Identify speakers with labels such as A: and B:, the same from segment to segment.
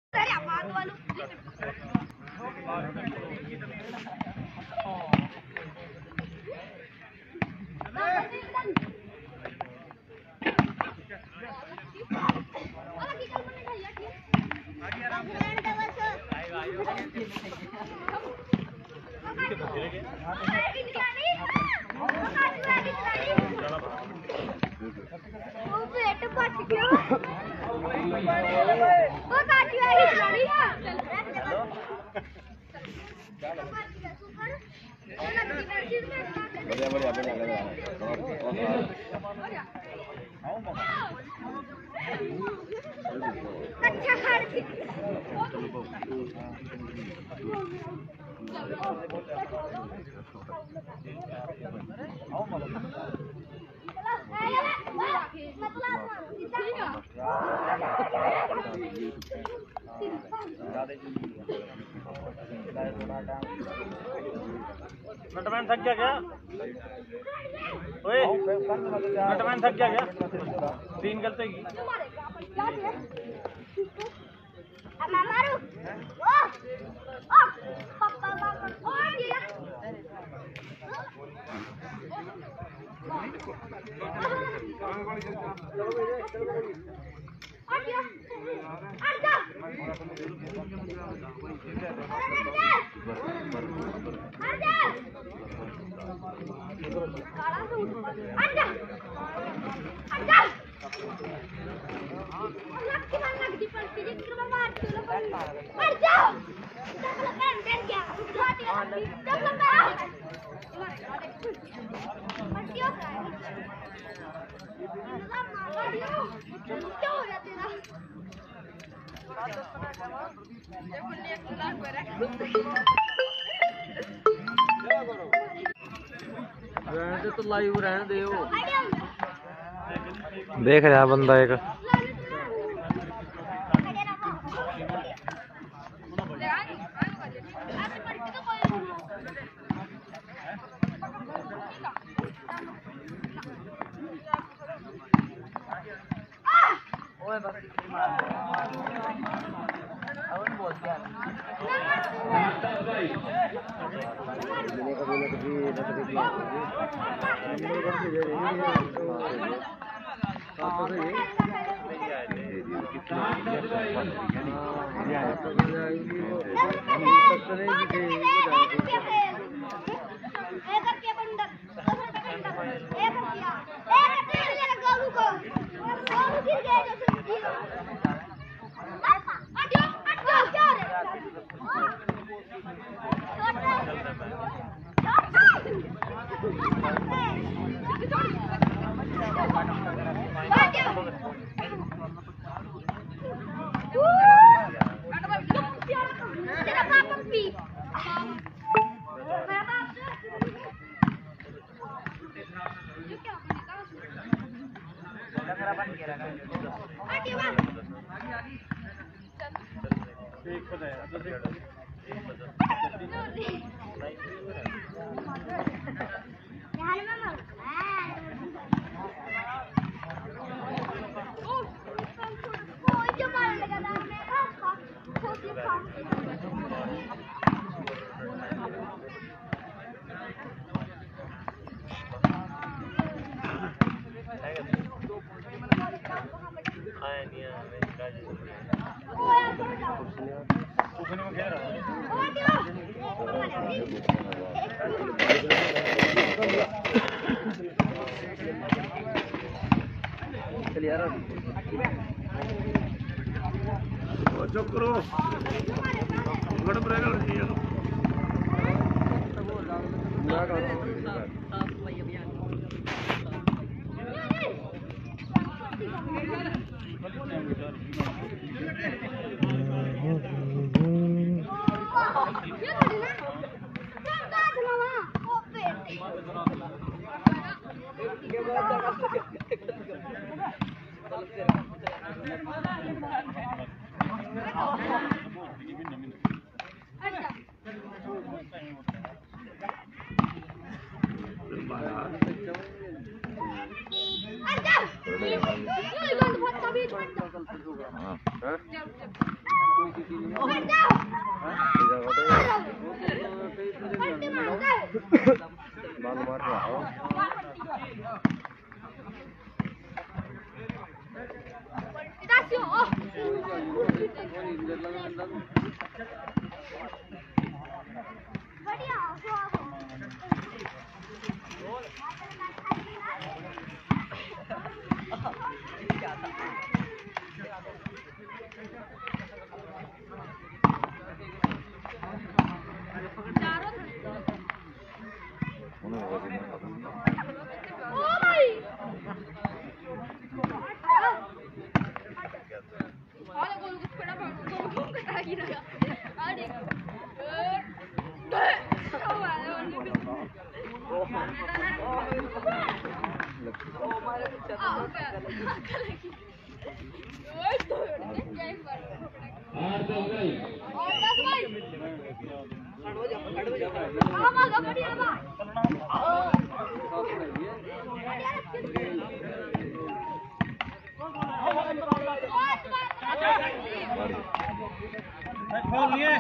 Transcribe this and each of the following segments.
A: नटमैन थक गया क्या? ओए नटमैन थक गया क्या? 3 गलती की।
B: रहने तो लाइव रहने दे वो
C: देख रहा बंदा एक
A: चक्रो गड़ पड़ेगा खोल लिए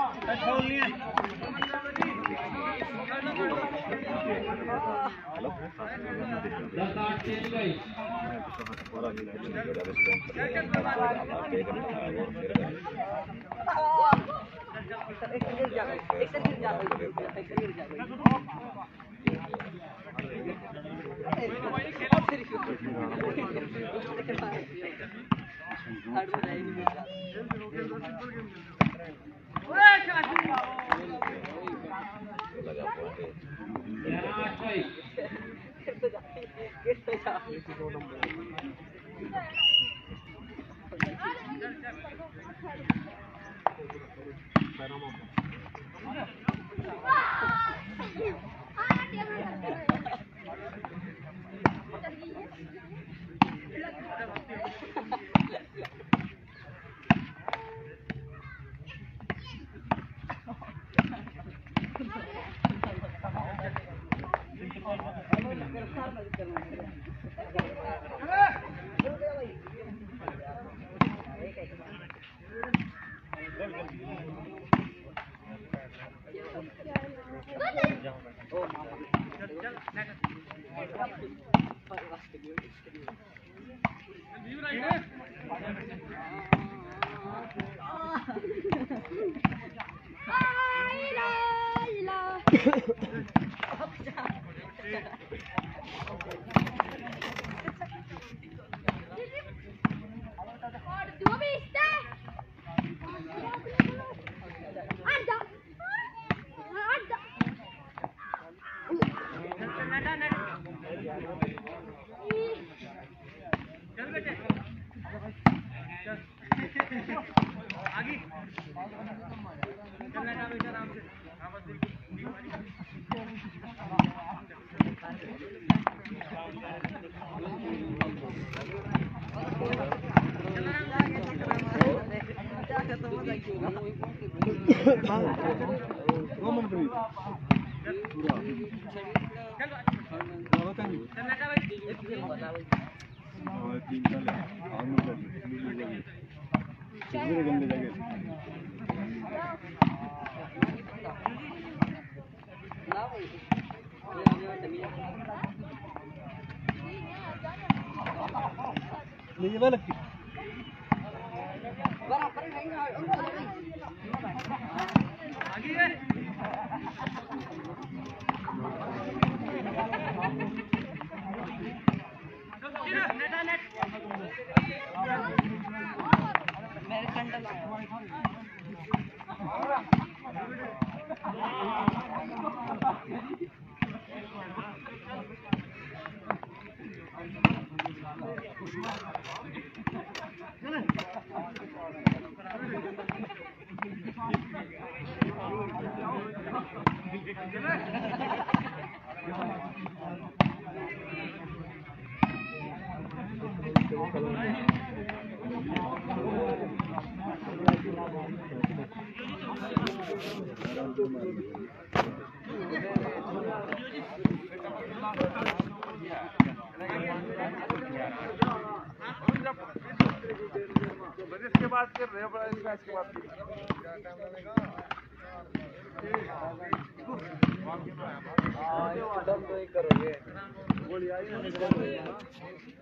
A: इसके बाद फिर इसके बाद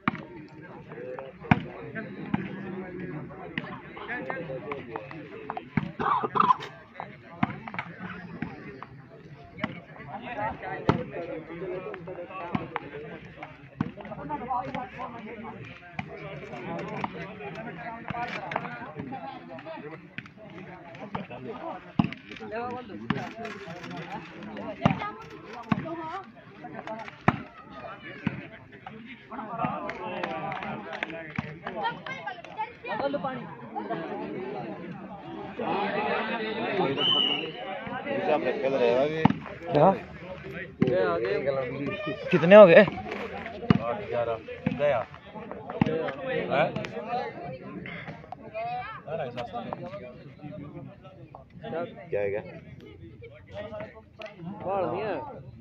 A: करोगे क्या कितने हो गए? 8-11 गया क्या है क्या
B: नहीं है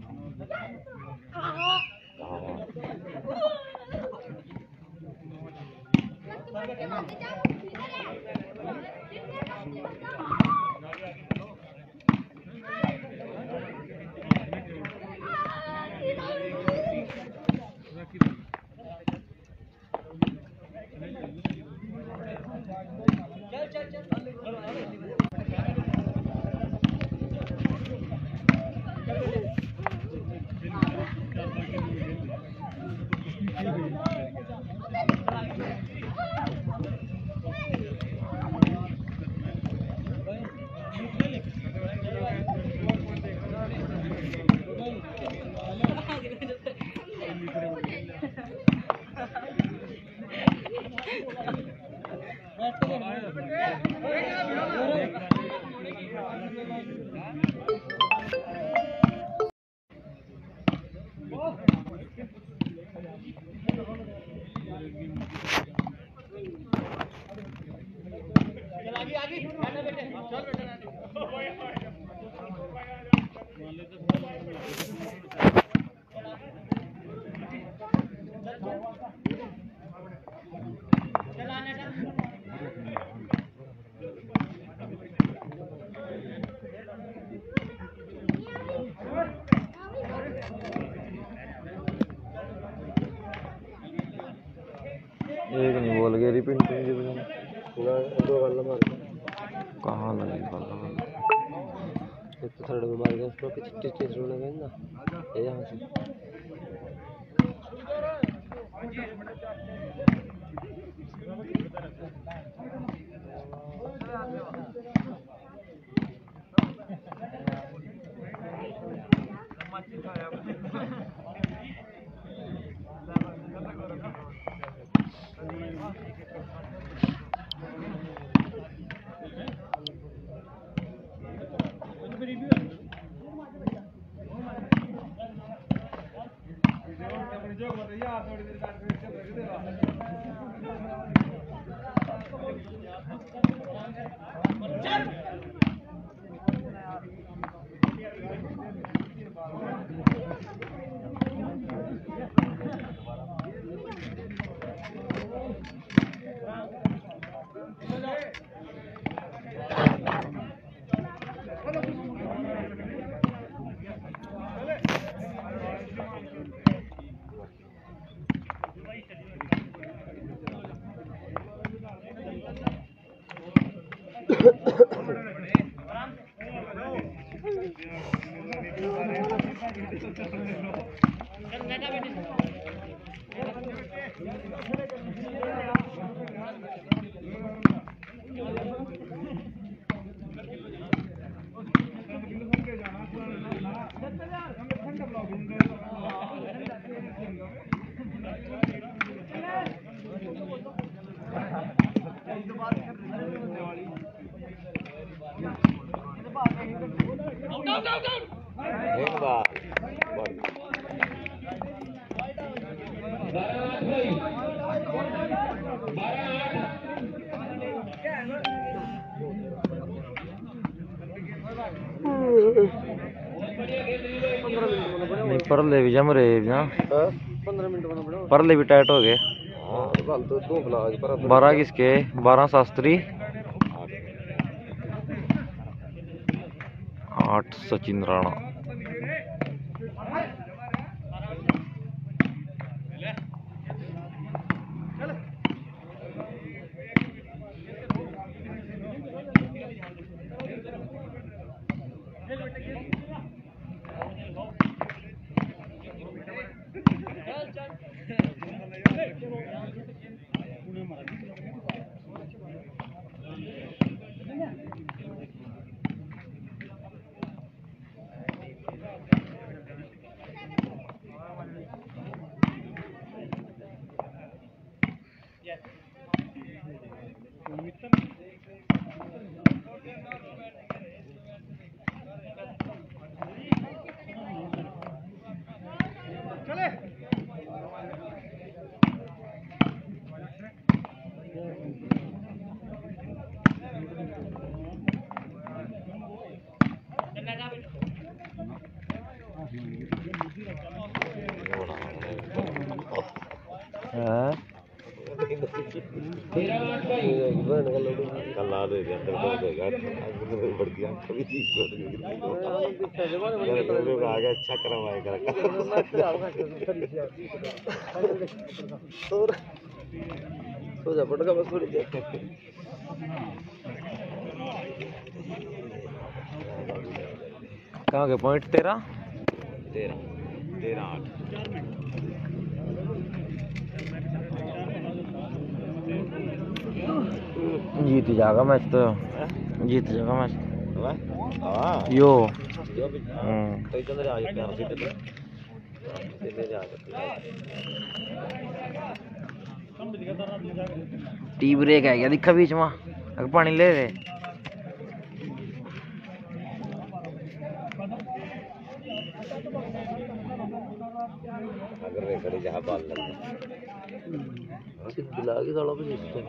A: एक नहीं बोल गया रिपिन पूरा दो बल्ला मार कहाँ लगी बल्ला एक तो थर्ड में मार गया उसको कितने रोने गए ना ये यहाँ से नहीं परले भी जम रहे ना
B: 15 मिनट बना पड़ा
A: परले भी टाइट हो गए
B: तो
A: 12 किसके 12 शास्त्री 8 सचिन राणा याद हो गया दर्द हो गया बढ़ गया कभी चीज छोड़ गई आ गया अच्छा करवाए कर सो जा पड़ेगा बस थोड़ी देर कहाँ के पॉइंट 13 8 जीत जाएगा मैच तो जीत जाएगा मैच यो टी ब्रेक है क्या दिखा बीच में अगर पानी ले रहे अगर वे खड़ी जहाँ बाल लगा दिला के साला पे सिस्टम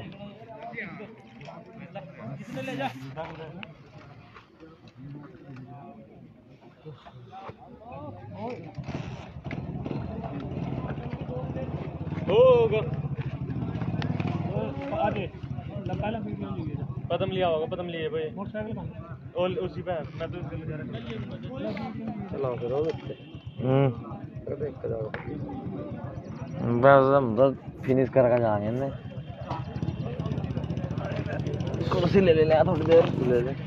B: होगा आगे कदम लिया होगा कदम लिए भाई मोटरसाइकिल और उसी पे मैं तो इसके लिए जा रहा चलाओ फिर देख के जाओ
A: बस फिनिश करके जाएंगे ने कुर्सी ले ले थोड़ी देर ले ले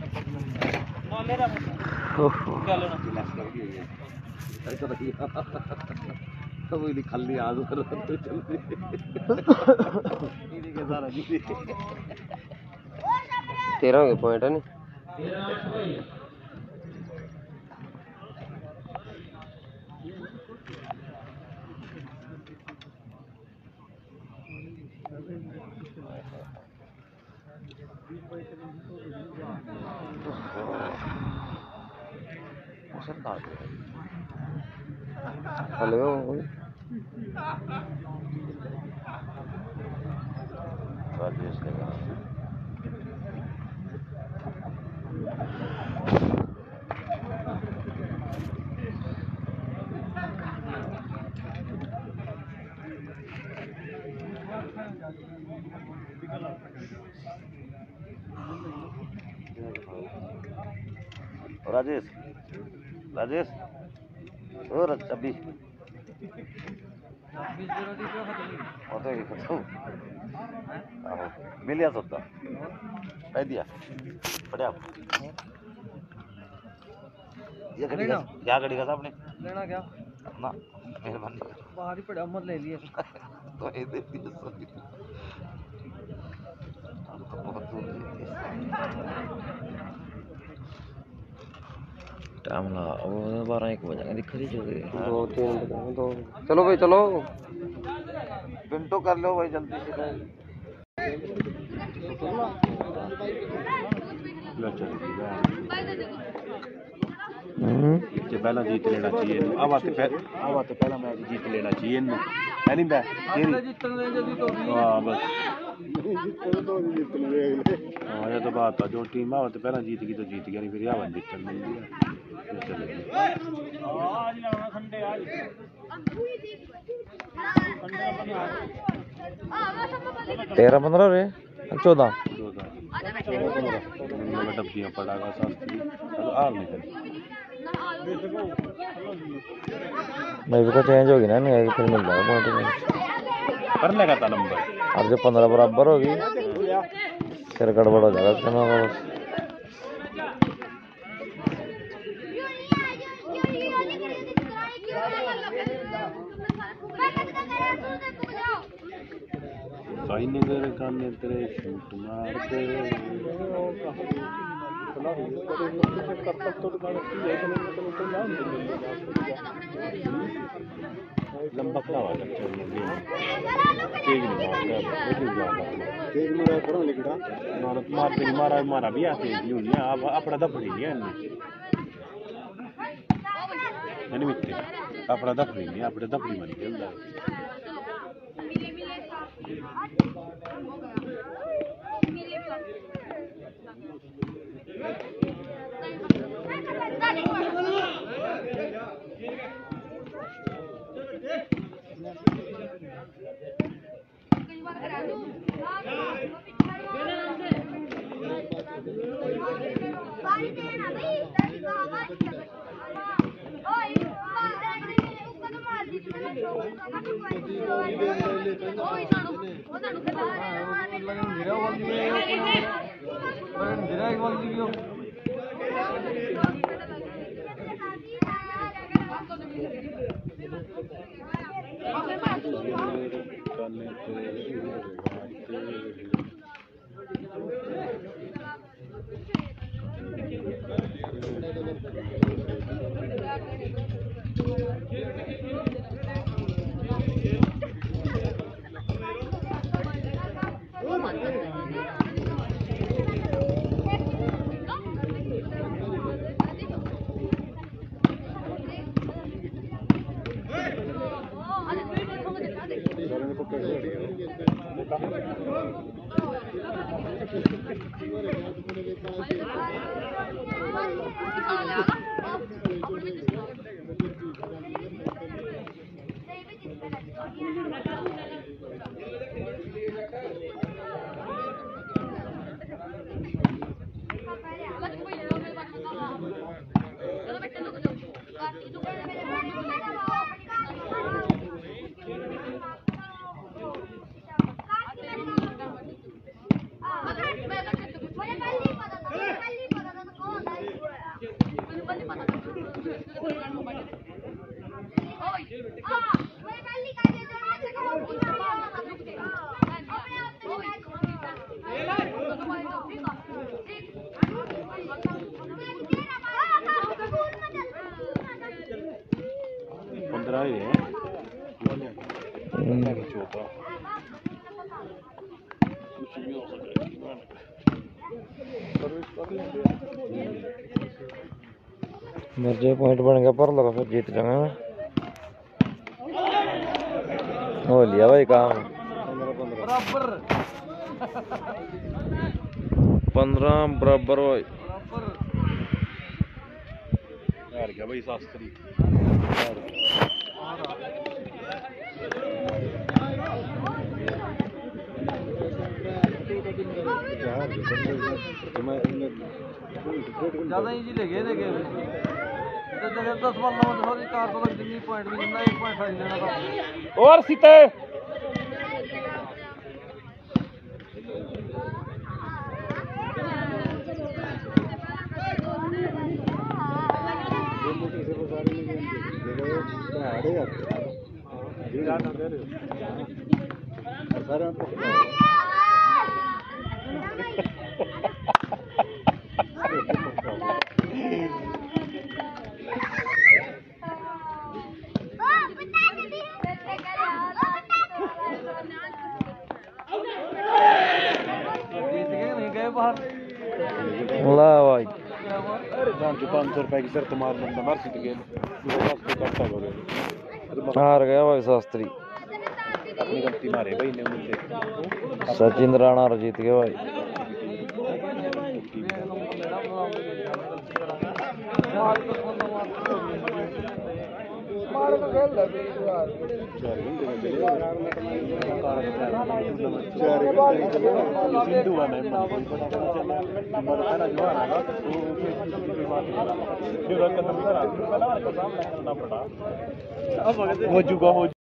A: खाली आज तेरह के पॉइंट है नी हेलो राजेश राजेश और अभी मिल गया सत्ता कह दिया बढ़िया ये क्या गाड़ी का था आपने
B: लेना क्या
A: ना मेहरबानी
B: बाहर ही पड़ा मत ले लिए
A: तो ये दे दिया बहुत दूर टाइम लगा वो 12-1 बजे दिख रही जो 2-3 बजे तो चलो भाई चलो पिंटो कर लो भाई जल्दी से
C: पहला जीत लेना चाहिए अब आते पहला मैच जीत लेना चाहिए है नहीं हाँ बस हाँ ये तो बात है जो टीम आ तो पहला जीत गई तो जीत गया नहीं फिर यहाँ जीतने मिल गया
A: 13-15 रे 14
C: डब्बियाँ पड़ागा शास्त्री हार नहीं
A: भाई को चेंज होगी ना नहीं फिर मिल जाएगा पॉइंट
C: कर लेगा था नंबर
A: और जो 15 बराबर होगी फिर गड़बड़ हो जाएगा उसका बस
C: साईनगर काने तेरे शूट मार के लंबा खड़ा हुआ मारा भी आते अपना दफड़ी नहीं अपना दफड़ी नहीं अपने दफड़ी बन गया
A: मिर्जे पॉइंट बन गया पर लगा फिर जीत जाऊंगा मैं। हो लिया भाई काम 15 बराबर भाई
C: हार गया भाई शास्त्री
A: ज्यादा इजी लगे थे गेम 10 बॉल में 400 तक जितनी पॉइंट भी जितना 1 पॉइंट खरीद लेना था
B: और सीते
A: ला भाई
C: 500 रुपए की शर्त मार बंदा मार सीट गए
A: हार गया भाई शास्त्री
C: अपनी गलती मारे भाई ने मुझे
A: सचिन राणा जीत गया भाई
C: हो चुका हो